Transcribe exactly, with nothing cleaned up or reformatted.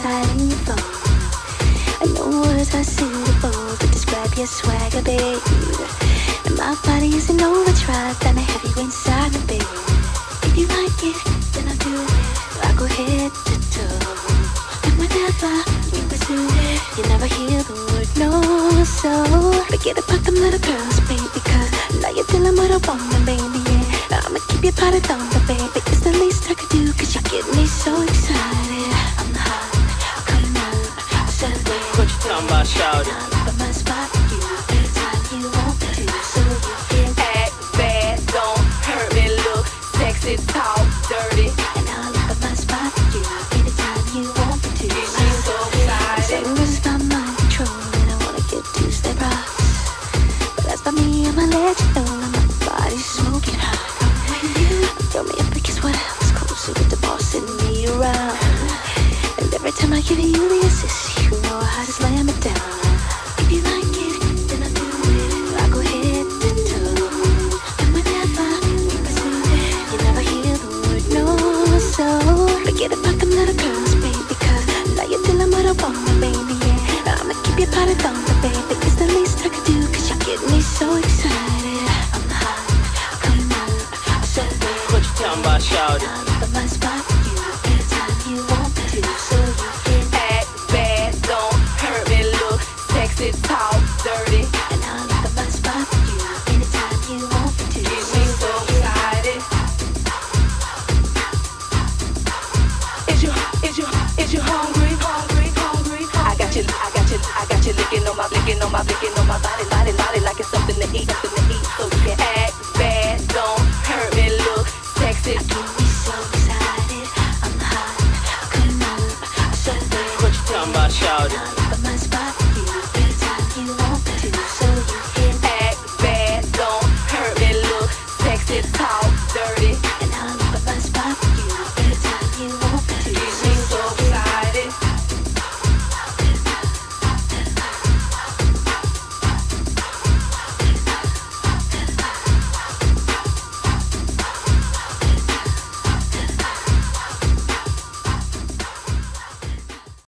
inside in your phone. And no words are suitable to describe your swagger, babe. And my body is an overdrive, and I have you inside me, babe. If you like it, then I'll do it. I go head to toe. And whenever we pursue it, you never hear the word no. So forget about them little girls, baby, cause now you're dealing with a woman, baby, yeah. I'ma keep you part of thunder, baby. It's the least I could do, cause you get me so excited. I'm hot, I'll come out, I'll celebrate. What you talking about, shawty? I'll look at my spot for you anytime you want me to. So you can act bad, don't hurt me, look sexy, talk dirty. And I'll look at my spot for you anytime you want me to. Get me so excited. As long as it's not mind control, and I wanna get two-step rocks. But as for me, I'ma let you know that my body's smoking hot. Throw me a because what else closer with the boss and me around. And every time I give you the assist, you know how to slam it down. If you like it, then I'll do it. I'll go head to toe. And whenever we pursue it, you never hear the word no. So forget about them little girls, baby, cause now you're dealing with a woman, baby, yeah. I'ma keep you part of thunder, baby. It's the least I could do, cause you get me so excited. I'm hot, I'll come out, I'll celebrate. What you talking about, shawty? I'll look at my spot for you anytime you want me to. So you can Act bad, don't hurt me, look sexy, talk dirty. And I'll look at my spot for you anytime you want me to. Get me so excited. Is you, is you, is you hungry, hungry, hungry? I got you, I got you, I got you licking on my, licking on my, licking on my body, body, body, like it's something to eat, something to eat. So you can act bad, don't hurt me, look sexy. I get me so excited. I'm hot, I'll come out, I'll celebrate. What you talking about, shawty? I'll